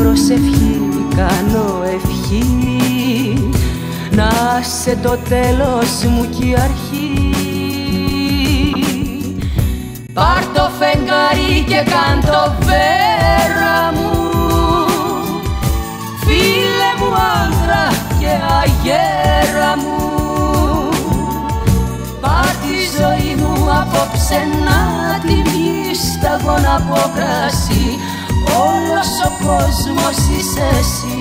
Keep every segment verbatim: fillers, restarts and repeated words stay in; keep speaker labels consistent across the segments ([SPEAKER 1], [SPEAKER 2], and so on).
[SPEAKER 1] προσευχή κάνω ευχή, να σε το τέλος μου κι η αρχή. Πάρ' το φεγγάρι και κάν' το βέρα μου, φίλε μου άντρα και αγέρα μου. Πάρ' τη ζωή μου απόψε να τη βγεις σταγόνα από κρασί, όλος ο κόσμος είσαι εσύ.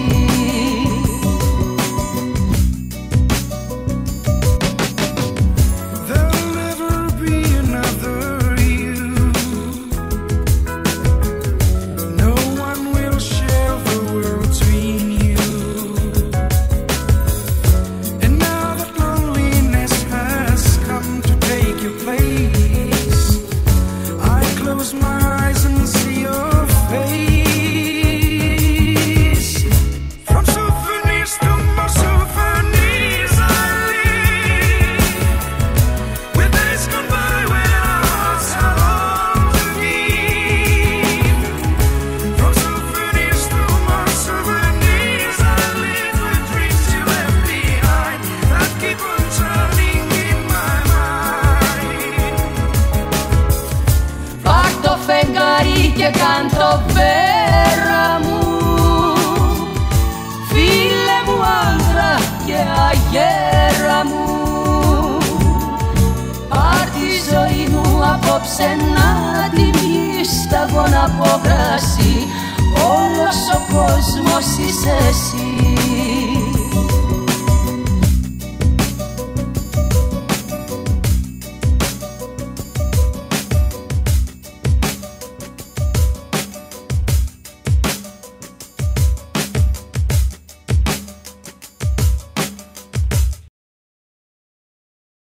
[SPEAKER 1] Και κάν' το βέρα μου, φίλε μου άντρα και αγέρα μου. Πάρ' τη ζωή μου απόψε να τη βγεις σταγόνα από κρασί, όλος ο κόσμος είσαι εσύ.